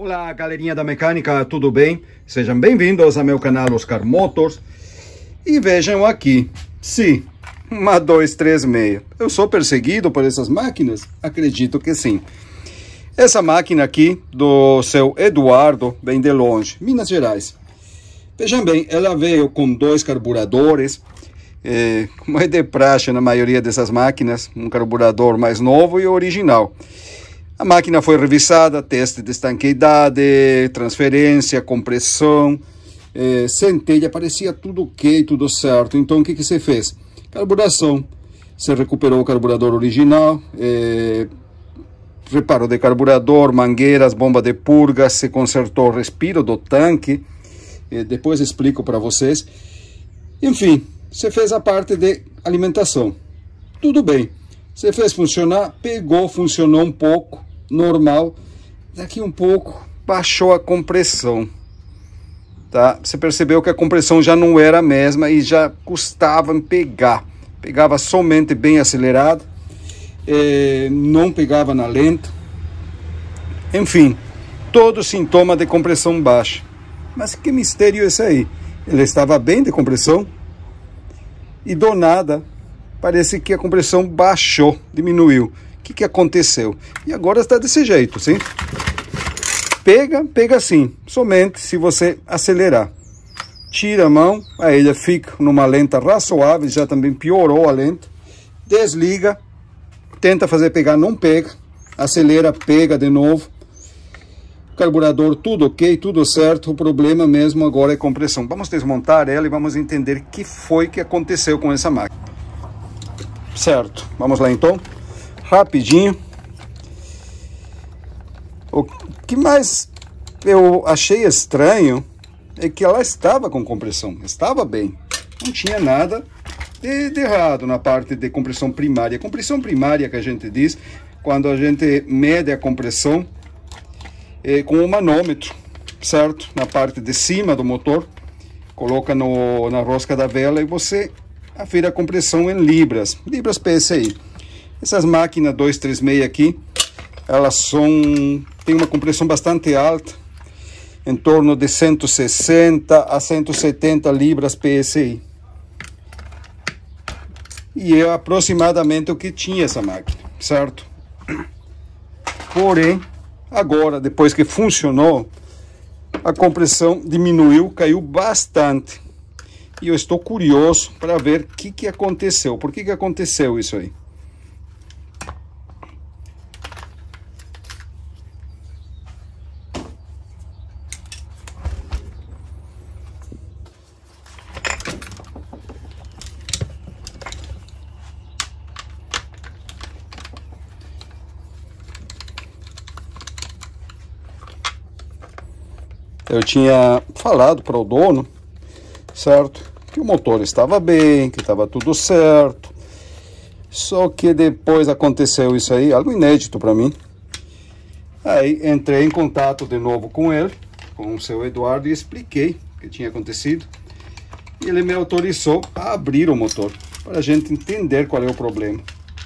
Olá, galerinha da mecânica, tudo bem? Sejam bem-vindos ao meu canal Oscar Motors. E vejam aqui, sim, uma 236. Eu sou perseguido por essas máquinas? Acredito que sim. Essa máquina aqui, do seu Eduardo, vem de longe, Minas Gerais. Vejam bem, ela veio com 2 carburadores, como é de praxe na maioria dessas máquinas, um carburador mais novo e original. A máquina foi revisada, teste de estanqueidade, transferência, compressão, centelha, parecia tudo ok, tudo certo. Então o que você fez? Carburação, você recuperou o carburador original, reparo de carburador, mangueiras, bomba de purga, se consertou o respiro do tanque, depois explico para vocês. Enfim, você fez a parte de alimentação, tudo bem. Você fez funcionar, pegou, funcionou um pouco, normal. Daqui um pouco, baixou a compressão. Tá? Você percebeu que a compressão já não era a mesma e já custava em pegar. Pegava somente bem acelerado, não pegava na lenta. Enfim, todo sintoma de compressão baixa. Mas que mistério é esse aí? Ele estava bem de compressão e do nada parece que a compressão baixou, diminuiu. O que aconteceu? E agora está desse jeito, sim? Pega sim, somente se você acelerar. Tira a mão, aí ele fica numa lenta razoável, já também piorou a lenta. Desliga, tenta fazer pegar, não pega. Acelera, pega de novo. Carburador, tudo ok, tudo certo. O problema mesmo agora é compressão. Vamos desmontar ela e vamos entender o que foi que aconteceu com essa máquina. Certo, vamos lá então, rapidinho. O que mais eu achei estranho é que ela estava com compressão, estava bem, não tinha nada de errado na parte de compressão primária. Compressão primária que a gente diz quando a gente mede a compressão com o manômetro, certo? Na parte de cima do motor, coloca na rosca da vela e você afere a compressão em libras PSI. Essas máquinas 236 aqui, elas têm uma compressão bastante alta, em torno de 160 a 170 libras PSI. E é aproximadamente o que tinha essa máquina, certo? Porém, agora, depois que funcionou, a compressão diminuiu, caiu bastante. E eu estou curioso para ver o que aconteceu. Por que aconteceu isso aí? Eu tinha falado para o dono, certo, que o motor estava bem, que estava tudo certo. Só que depois aconteceu isso aí, algo inédito para mim. Aí entrei em contato de novo com ele, com o seu Eduardo, e expliquei o que tinha acontecido. E ele me autorizou a abrir o motor, para a gente entender qual é o problema.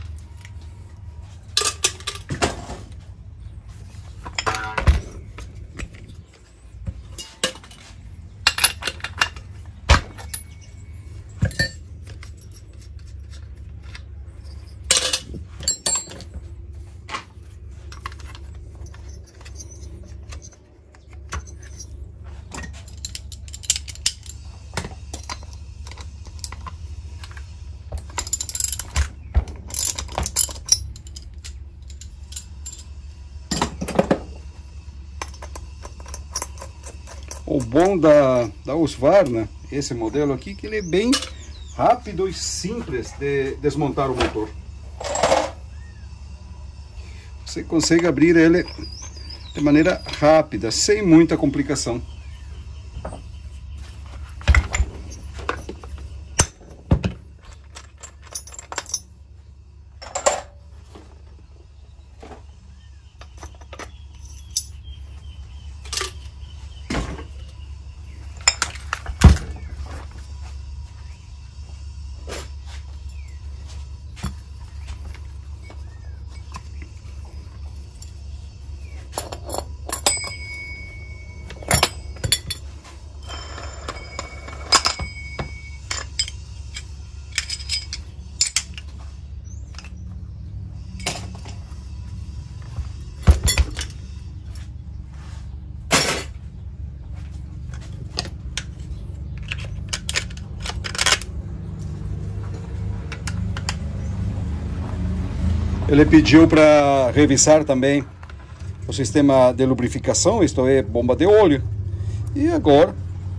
O bom da Husqvarna, esse modelo aqui, que ele é bem rápido e simples de desmontar o motor. Você consegue abrir ele de maneira rápida, sem muita complicação. Ele pediu para revisar também o sistema de lubrificação, isto é, bomba de óleo. E agora,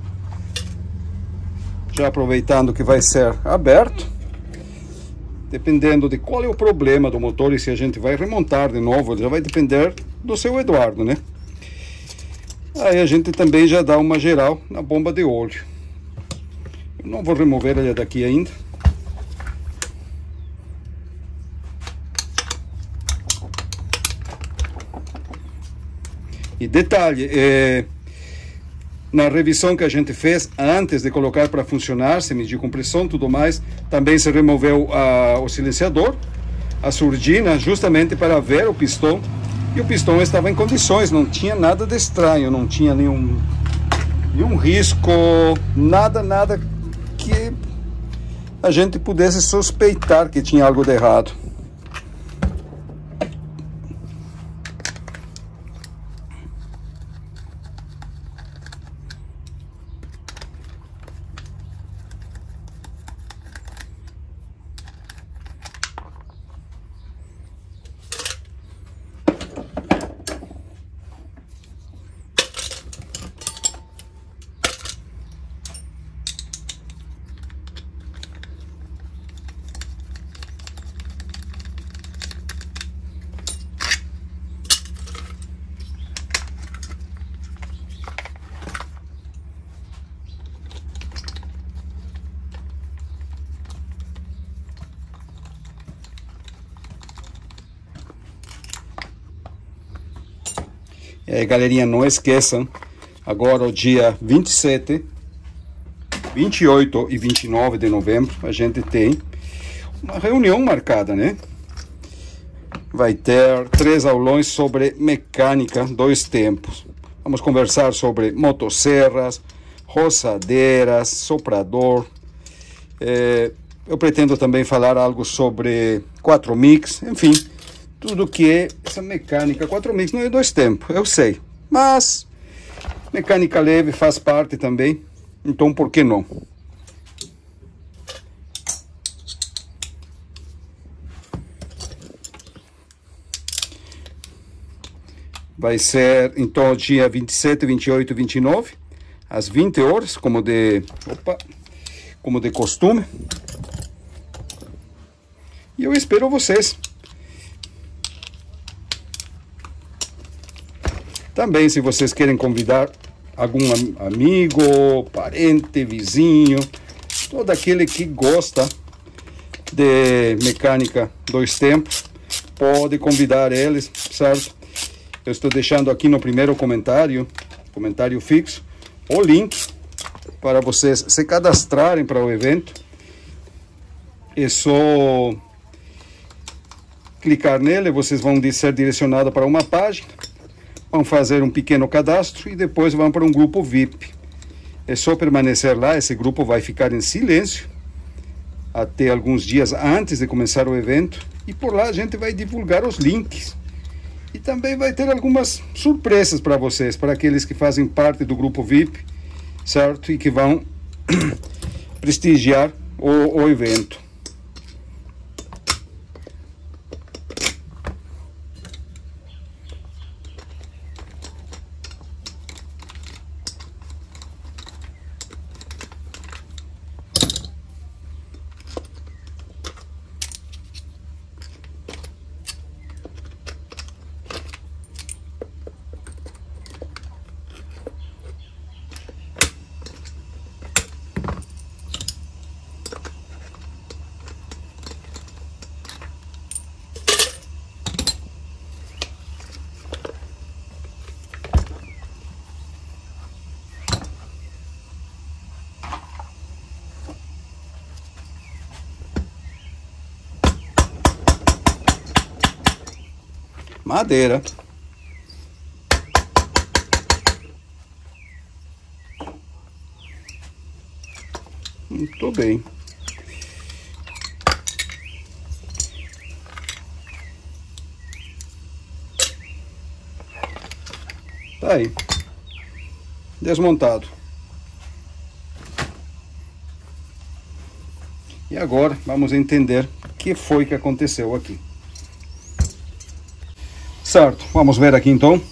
já aproveitando que vai ser aberto, dependendo de qual é o problema do motor e se a gente vai remontar de novo, já vai depender do seu Eduardo, né? Aí a gente também já dá uma geral na bomba de óleo. Eu não vou remover ela daqui ainda. E detalhe, na revisão que a gente fez antes de colocar para funcionar, se medir compressão e tudo mais, também se removeu o silenciador, a surdina, justamente para ver o pistão. E o pistão estava em condições, não tinha nada de estranho, não tinha nenhum risco, nada que a gente pudesse suspeitar que tinha algo de errado. Galerinha, não esqueçam, agora o dia 27, 28 e 29 de novembro, a gente tem uma reunião marcada, né? Vai ter 3 aulões sobre mecânica 2 tempos. Vamos conversar sobre motosserras, roçadeiras, soprador. Eu pretendo também falar algo sobre 4 mix, enfim, tudo que é essa mecânica. 4 mix não é 2 tempos, eu sei, mas mecânica leve faz parte também, então por que não? Vai ser então dia 27, 28 e 29, às 20 horas, como de costume. E eu espero vocês. Também, se vocês querem convidar algum amigo, parente, vizinho, todo aquele que gosta de mecânica 2 tempos, pode convidar eles, certo? Eu estou deixando aqui no primeiro comentário fixo, o link para vocês se cadastrarem para o evento. É só clicar nele, vocês vão ser direcionados para uma página, vão fazer um pequeno cadastro e depois vão para um grupo VIP. É só permanecer lá, esse grupo vai ficar em silêncio até alguns dias antes de começar o evento, e por lá a gente vai divulgar os links. E também vai ter algumas surpresas para vocês, para aqueles que fazem parte do grupo VIP, certo? E que vão prestigiar o evento. Madeira. Muito bem. Tá aí. Desmontado. E agora vamos entender o que foi que aconteceu aqui. Certo, vamos ver aqui então.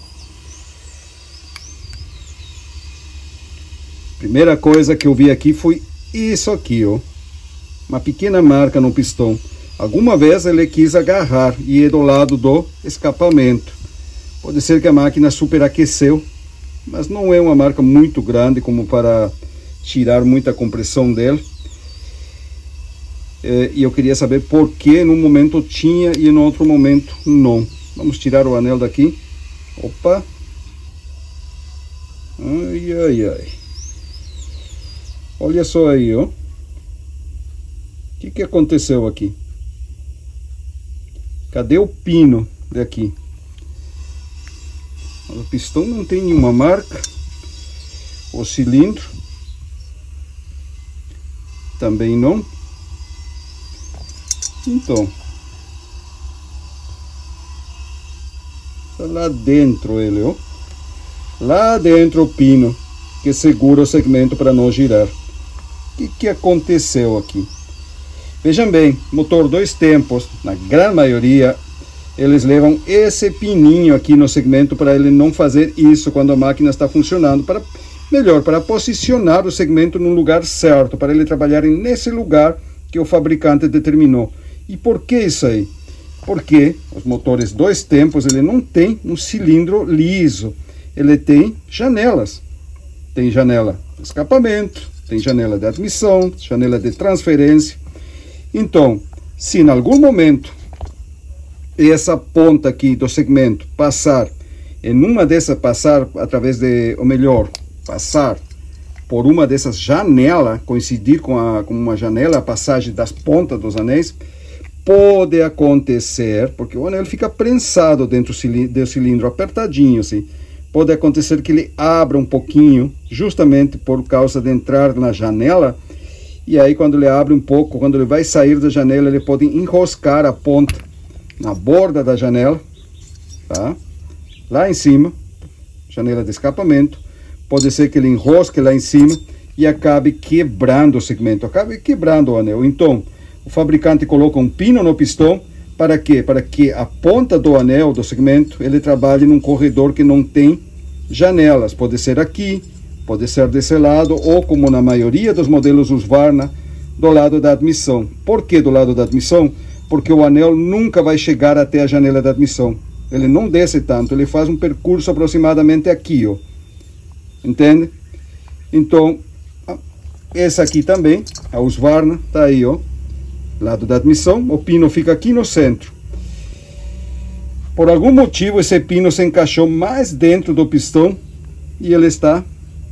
Primeira coisa que eu vi aqui foi isso aqui, ó. Uma pequena marca no pistão. Alguma vez ele quis agarrar e é do lado do escapamento. Pode ser que a máquina superaqueceu, mas não é uma marca muito grande como para tirar muita compressão dele. E eu queria saber por que num momento tinha e no outro momento não. Vamos tirar o anel daqui. Opa! Ai, ai, ai. Olha só aí, ó. O que aconteceu aqui? Cadê o pino daqui? O pistão não tem nenhuma marca. O cilindro também não. Então, tá lá dentro ele, ó. Lá dentro o pino que segura o segmento para não girar. O que aconteceu aqui? Vejam bem, motor 2 tempos, na grande maioria, eles levam esse pininho aqui no segmento para ele não fazer isso quando a máquina está funcionando, para melhor, para posicionar o segmento no lugar certo, para ele trabalhar nesse lugar que o fabricante determinou. E por que isso aí? Porque os motores 2 tempos, ele não tem um cilindro liso, ele tem janelas. Tem janela de escapamento, tem janela de admissão, janela de transferência. Então, se em algum momento essa ponta aqui do segmento passar passar através de, ou melhor, passar por uma dessas janelas, coincidir com uma janela, a passagem das pontas dos anéis, pode acontecer, porque o anel fica prensado dentro do cilindro, apertadinho assim, pode acontecer que ele abra um pouquinho, justamente por causa de entrar na janela. E aí quando ele abre um pouco, quando ele vai sair da janela, ele pode enroscar a ponta na borda da janela, tá? Lá em cima, janela de escapamento. Pode ser que ele enrosque lá em cima e acabe quebrando o segmento, acabe quebrando o anel. Então, o fabricante coloca um pino no pistão, para quê? Para que a ponta do anel, do segmento, ele trabalhe num corredor que não tem janelas. Pode ser aqui, pode ser desse lado, ou como na maioria dos modelos Husqvarna, do lado da admissão. Por que do lado da admissão? Porque o anel nunca vai chegar até a janela da admissão. Ele não desce tanto, ele faz um percurso aproximadamente aqui, ó. Entende? Então, essa aqui também, a Husqvarna, tá aí, ó. Lado da admissão, o pino fica aqui no centro. Por algum motivo, esse pino se encaixou mais dentro do pistão e ele está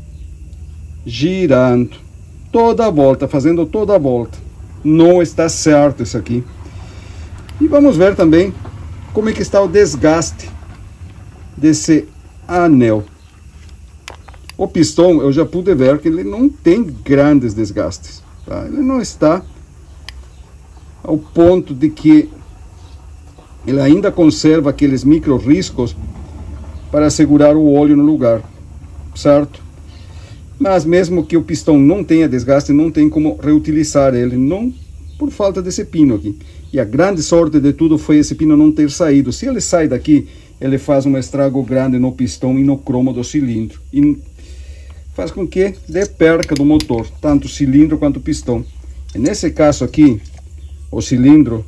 girando toda a volta, fazendo toda a volta. Não está certo isso aqui. E vamos ver também como é que está o desgaste desse anel. O pistão, eu já pude ver que ele não tem grandes desgastes, tá? Ele não está ao ponto de que ele ainda conserva aqueles micro riscos para segurar o óleo no lugar, certo? Mas mesmo que o pistão não tenha desgaste, não tem como reutilizar ele, não por falta desse pino aqui. E a grande sorte de tudo foi esse pino não ter saído. Se ele sai daqui, ele faz um estrago grande no pistão e no cromo do cilindro. E faz com que dê perca do motor, tanto o cilindro quanto o pistão. E nesse caso aqui, o cilindro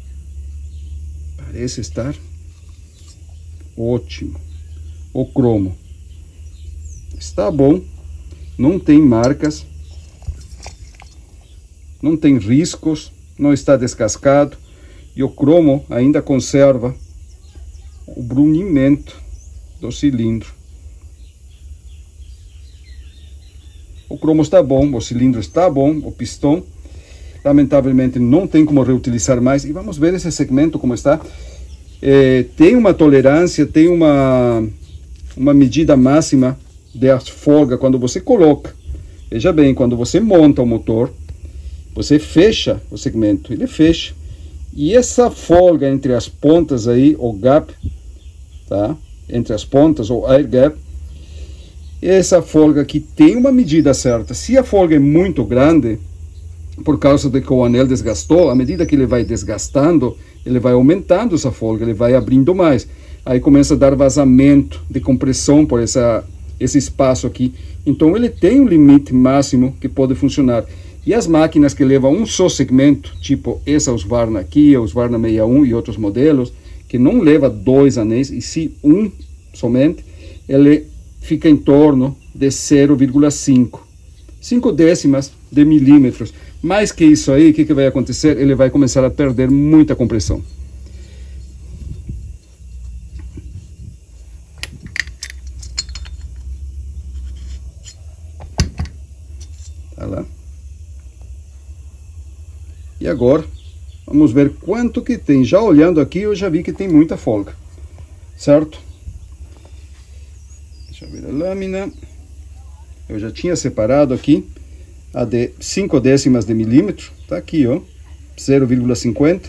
parece estar ótimo. O cromo está bom, não tem marcas, não tem riscos, não está descascado, e o cromo ainda conserva o brunimento do cilindro. O cromo está bom, o cilindro está bom, o pistão lamentavelmente não tem como reutilizar mais. E vamos ver esse segmento como está. Tem uma tolerância, tem uma medida máxima de folga quando você coloca. Veja bem, quando você monta o motor, você fecha o segmento, ele fecha. E essa folga entre as pontas aí, o gap, tá? Entre as pontas, o air gap, essa folga aqui tem uma medida certa. Se a folga é muito grande, por causa de que o anel desgastou, à medida que ele vai desgastando, ele vai aumentando essa folga, ele vai abrindo mais. aí começa a dar vazamento de compressão por esse espaço aqui. Então ele tem um limite máximo que pode funcionar. E as máquinas que levam um só segmento, tipo essa Husqvarna aqui, a Husqvarna 61 e outros modelos, que não leva 2 anéis, e sim um somente, ele fica em torno de 0,5. 5 décimas de milímetros. Mais que isso aí, o que vai acontecer? Ele vai começar a perder muita compressão. Tá lá. E agora, vamos ver quanto que tem. Já olhando aqui, eu já vi que tem muita folga, certo? Deixa eu ver a lâmina. Eu já tinha separado aqui a de 5 décimas de milímetro. Tá aqui, ó, 0,50.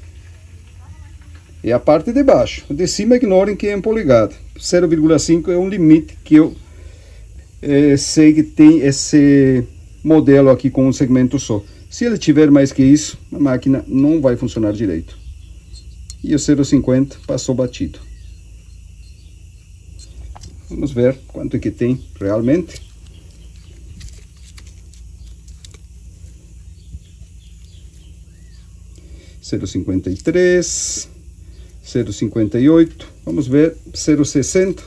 E a parte de baixo. De cima, ignorem que é em polegada. 0,5 é um limite que eu sei que tem esse modelo aqui com um segmento só. Se ele tiver mais que isso, a máquina não vai funcionar direito. E o 0,50 passou batido. Vamos ver quanto que tem realmente. Zero 0,53, 0,58, vamos ver, 0,60.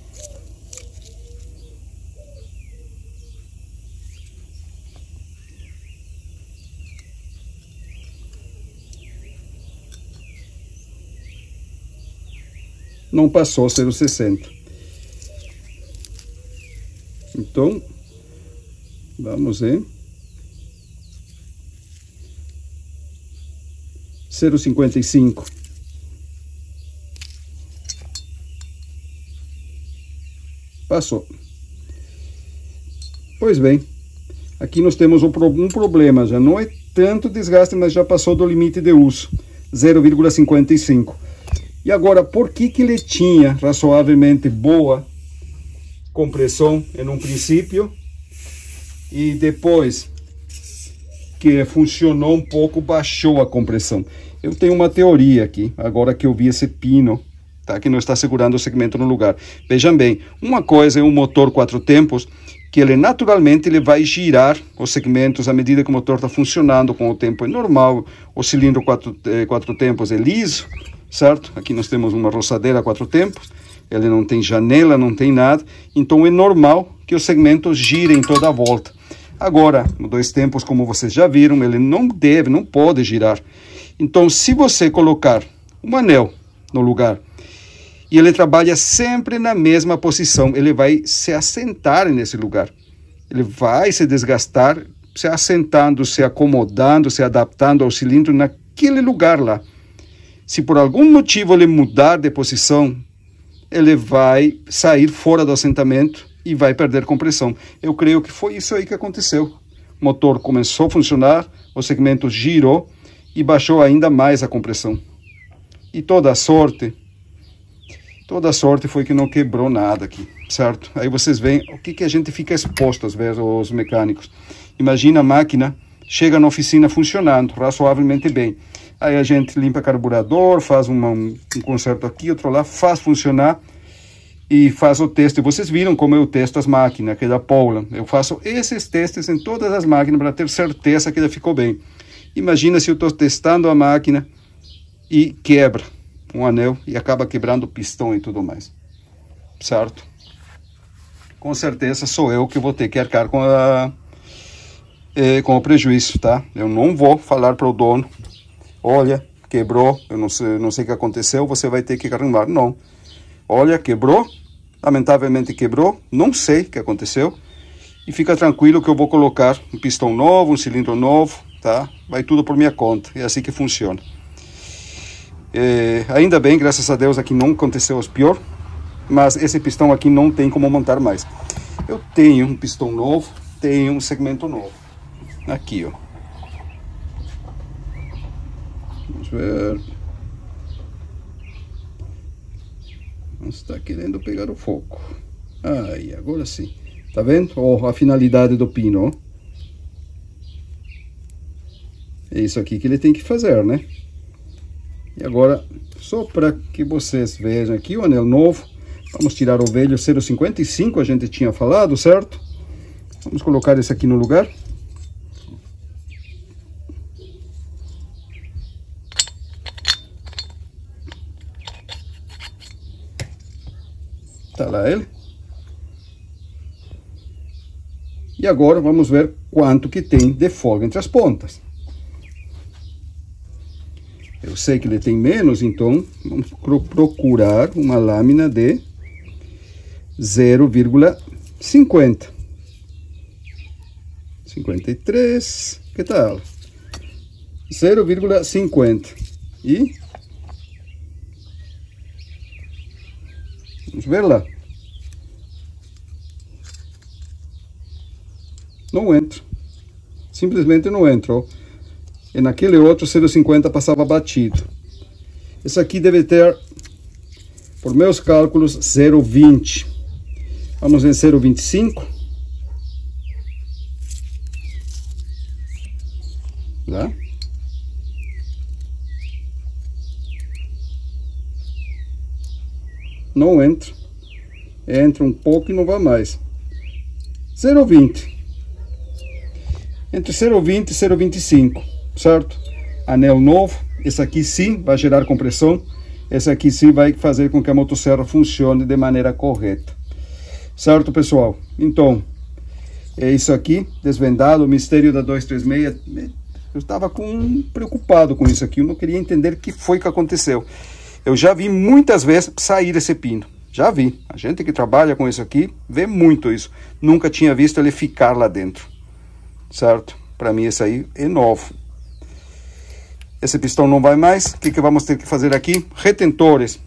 Não passou 0,60. Então, vamos ver. 0,55. Passou. Pois bem, aqui nós temos um problema. Já não é tanto desgaste, mas já passou do limite de uso. 0,55. E agora, por que ele tinha razoavelmente boa compressão em um princípio e depois que funcionou um pouco, baixou a compressão? Eu tenho uma teoria aqui, agora que eu vi esse pino, tá, que não está segurando o segmento no lugar. Vejam bem, uma coisa é um motor 4 tempos, que ele naturalmente ele vai girar os segmentos à medida que o motor está funcionando, com o tempo é normal, o cilindro 4 tempos é liso, certo? Aqui nós temos uma roçadeira 4 tempos, ele não tem janela, não tem nada, então é normal que os segmentos girem toda a volta. Agora, no 2 tempos, como vocês já viram, ele não pode girar. Então, se você colocar um anel no lugar e ele trabalha sempre na mesma posição, ele vai se assentar nesse lugar. Ele vai se desgastar, se assentando, se acomodando, se adaptando ao cilindro naquele lugar lá. Se por algum motivo ele mudar de posição, ele vai sair fora do assentamento e vai perder compressão. Eu creio que foi isso aí que aconteceu. O motor começou a funcionar, o segmento girou e baixou ainda mais a compressão. E toda a sorte foi que não quebrou nada aqui, certo? Aí vocês veem o que a gente fica exposto às vezes aos mecânicos. Imagina a máquina, chega na oficina funcionando razoavelmente bem. Aí a gente limpa carburador, faz um conserto aqui, outro lá, faz funcionar e faz o teste. Vocês viram como eu testo as máquinas, aqui da Paula. Eu faço esses testes em todas as máquinas para ter certeza que ela ficou bem. Imagina se eu estou testando a máquina e quebra um anel e acaba quebrando o pistão e tudo mais, certo? Com certeza sou eu que vou ter que arcar com o prejuízo, tá? Eu não vou falar para o dono: olha, quebrou, eu não sei o que aconteceu, você vai ter que arrumar. Não. Olha, quebrou, lamentavelmente quebrou, não sei o que aconteceu. E fica tranquilo que eu vou colocar um pistão novo, um cilindro novo, tá? Vai tudo por minha conta, é assim que funciona. Ainda bem, graças a Deus, aqui não aconteceu os pior, mas esse pistão aqui não tem como montar mais. Eu tenho um pistão novo, tenho um segmento novo. Aqui, ó. Vamos ver. Está querendo pegar o foco. Aí, agora sim. Tá vendo? Ó, a finalidade do pino, ó. É isso aqui que ele tem que fazer, né? E agora, só para que vocês vejam aqui o anel novo, vamos tirar o velho 0,55, a gente tinha falado, certo? Vamos colocar esse aqui no lugar. Tá lá ele. E agora vamos ver quanto que tem de folga entre as pontas. Eu sei que ele tem menos, então vamos procurar uma lâmina de 0,50. 53, que tal? 0,50. E vamos ver lá. Não entra. Simplesmente não entra, ó. E naquele outro 0,50 passava batido. Esse aqui deve ter, por meus cálculos, 0,20. Vamos em 0,25. Tá? Não entra. Entra um pouco e não vai mais. 0,20. Entre 0,20 e 0,25, certo? Anel novo. Esse aqui sim vai gerar compressão. Esse aqui sim vai fazer com que a motosserra funcione de maneira correta. Certo, pessoal? Então, é isso aqui. Desvendado o mistério da 236. Eu estava preocupado com isso aqui. Eu não queria entender o que foi que aconteceu. Eu já vi muitas vezes sair esse pino. Já vi. A gente que trabalha com isso aqui vê muito isso. Nunca tinha visto ele ficar lá dentro. Certo? Para mim esse aí é novo. Esse pistão não vai mais. O que vamos ter que fazer aqui? Retentores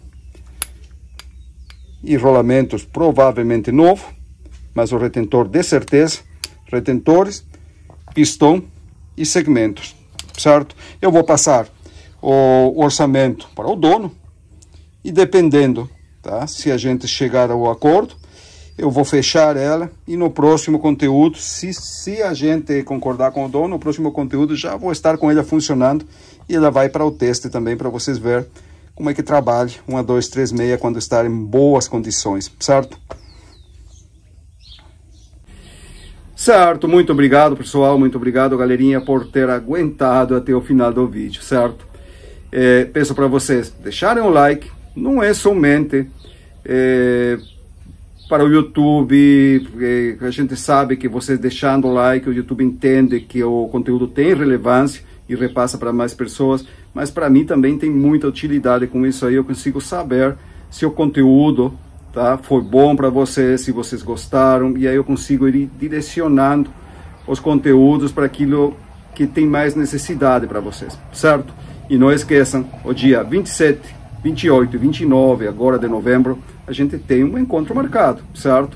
e rolamentos provavelmente novo, mas o retentor de certeza. Retentores, pistão e segmentos, certo? Eu vou passar o orçamento para o dono e dependendo, tá? Se a gente chegar ao acordo, eu vou fechar ela e no próximo conteúdo, se a gente concordar com o dono, no próximo conteúdo já vou estar com ela funcionando e ela vai para o teste também para vocês verem como é que trabalha uma 236 quando estar em boas condições, certo? Certo, muito obrigado pessoal, muito obrigado galerinha por ter aguentado até o final do vídeo, certo? Peço para vocês deixarem o like, não é somente para o YouTube, a gente sabe que vocês deixando o like, o YouTube entende que o conteúdo tem relevância e repassa para mais pessoas, mas para mim também tem muita utilidade com isso aí, eu consigo saber se o conteúdo, tá, foi bom para vocês, se vocês gostaram, e aí eu consigo ir direcionando os conteúdos para aquilo que tem mais necessidade para vocês, certo? E não esqueçam, o dia 27, 28 e 29 agora de novembro, a gente tem um encontro marcado, certo?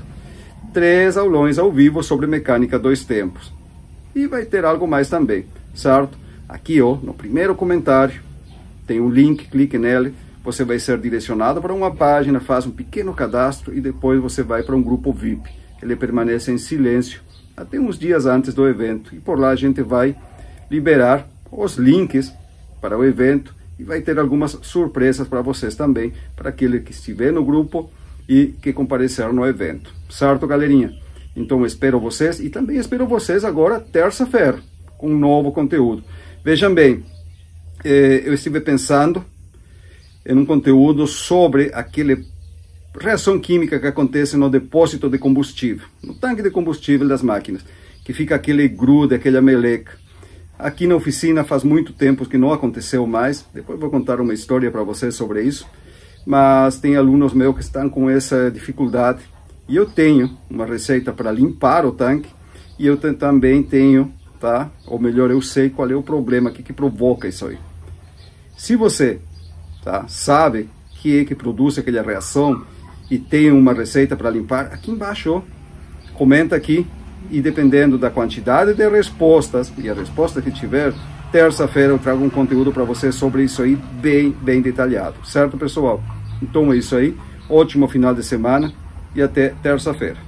3 aulões ao vivo sobre mecânica 2 tempos. E vai ter algo mais também, certo? Aqui, ó, no primeiro comentário, tem um link, clique nele, você vai ser direcionado para uma página, faz um pequeno cadastro e depois você vai para um grupo VIP. Ele permanece em silêncio até uns dias antes do evento. E por lá a gente vai liberar os links para o evento e vai ter algumas surpresas para vocês também, para aquele que estiver no grupo e que comparecer no evento. Certo, galerinha? Então espero vocês e também espero vocês agora terça-feira com um novo conteúdo. Vejam bem, eu estive pensando em um conteúdo sobre aquela reação química que acontece no depósito de combustível, no tanque de combustível das máquinas, que fica aquele grude, aquela meleca. Aqui na oficina faz muito tempo que não aconteceu mais, depois vou contar uma história para vocês sobre isso, mas tem alunos meus que estão com essa dificuldade, e eu tenho uma receita para limpar o tanque, e eu também tenho, tá? Ou melhor, eu sei qual é o problema que provoca isso aí. Se você, tá, sabe que é que produz aquela reação e tem uma receita para limpar, aqui embaixo, ó, comenta aqui e dependendo da quantidade de respostas e a resposta que tiver, terça-feira eu trago um conteúdo para vocês sobre isso aí bem detalhado, certo pessoal? Então é isso aí, ótimo final de semana e até terça-feira.